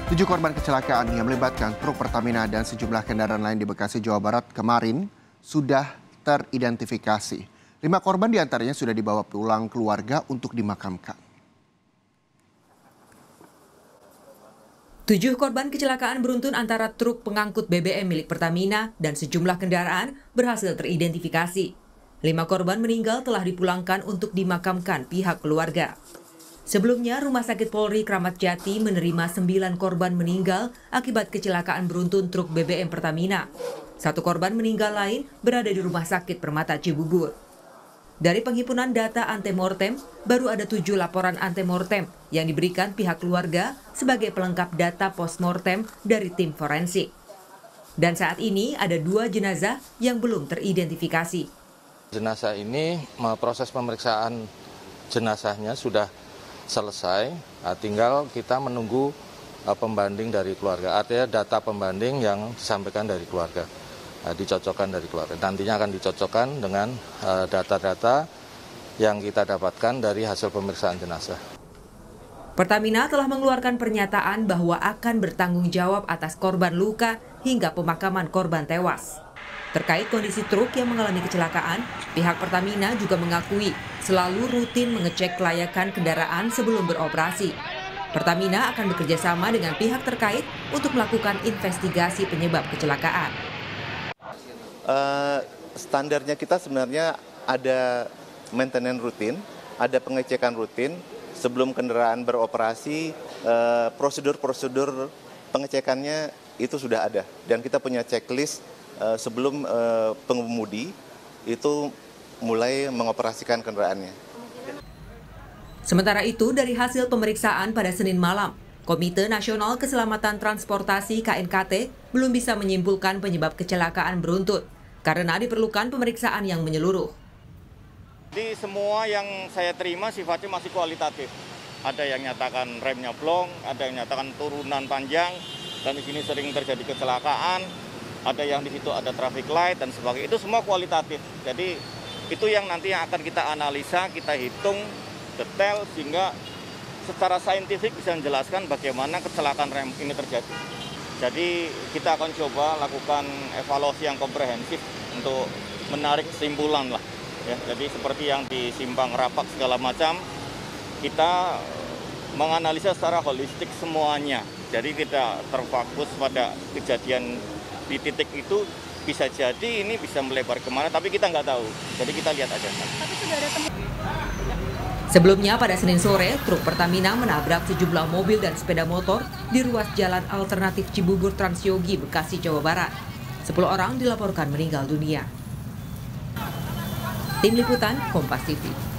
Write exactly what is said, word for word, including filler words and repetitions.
Tujuh korban kecelakaan yang melibatkan truk Pertamina dan sejumlah kendaraan lain di Bekasi, Jawa Barat kemarin sudah teridentifikasi. Lima korban diantaranya sudah dibawa pulang keluarga untuk dimakamkan. Tujuh korban kecelakaan beruntun antara truk pengangkut B B M milik Pertamina dan sejumlah kendaraan berhasil teridentifikasi. Lima korban meninggal telah dipulangkan untuk dimakamkan pihak keluarga. Sebelumnya, Rumah Sakit Polri Kramat Jati menerima sembilan korban meninggal akibat kecelakaan beruntun truk B B M Pertamina. Satu korban meninggal lain berada di Rumah Sakit Permata Cibubur. Dari penghimpunan data antemortem, baru ada tujuh laporan antemortem yang diberikan pihak keluarga sebagai pelengkap data postmortem dari tim forensik. Dan saat ini ada dua jenazah yang belum teridentifikasi. Jenazah ini proses pemeriksaan jenazahnya sudah selesai, tinggal kita menunggu pembanding dari keluarga. Artinya data pembanding yang disampaikan dari keluarga, dicocokkan dari keluarga. Nantinya akan dicocokkan dengan data-data yang kita dapatkan dari hasil pemeriksaan jenazah. Pertamina telah mengeluarkan pernyataan bahwa akan bertanggung jawab atas korban luka hingga pemakaman korban tewas. Terkait kondisi truk yang mengalami kecelakaan, pihak Pertamina juga mengakui selalu rutin mengecek kelayakan kendaraan sebelum beroperasi. Pertamina akan bekerja sama dengan pihak terkait untuk melakukan investigasi penyebab kecelakaan. Uh, standarnya kita sebenarnya ada maintenance rutin, ada pengecekan rutin sebelum kendaraan beroperasi. Uh, prosedur-prosedur pengecekannya itu sudah ada dan kita punya checklist uh, sebelum uh, pengemudi itu mulai mengoperasikan kendaraannya. Sementara itu, dari hasil pemeriksaan pada Senin malam, Komite Nasional Keselamatan Transportasi K N K T belum bisa menyimpulkan penyebab kecelakaan beruntun karena diperlukan pemeriksaan yang menyeluruh. Di semua yang saya terima sifatnya masih kualitatif. Ada yang nyatakan remnya blong, ada yang nyatakan turunan panjang, dan di sini sering terjadi kecelakaan. Ada yang di situ ada traffic light dan sebagainya. Itu semua kualitatif. Jadi itu yang nanti yang akan kita analisa, kita hitung detail sehingga secara saintifik bisa menjelaskan bagaimana kecelakaan rem ini terjadi. Jadi kita akan coba lakukan evaluasi yang komprehensif untuk menarik kesimpulan lah. Ya, jadi seperti yang di Simpang Rapak segala macam, kita menganalisa secara holistik semuanya. Jadi tidak terfokus pada kejadian di titik itu, bisa jadi ini bisa melebar kemana, tapi kita nggak tahu. Jadi kita lihat aja. Tapi sudah ada tem- Sebelumnya pada Senin sore, truk Pertamina menabrak sejumlah mobil dan sepeda motor di ruas jalan alternatif Cibubur Transyogi, Bekasi, Jawa Barat. Sepuluh orang dilaporkan meninggal dunia. Tim Liputan, Kompas T V.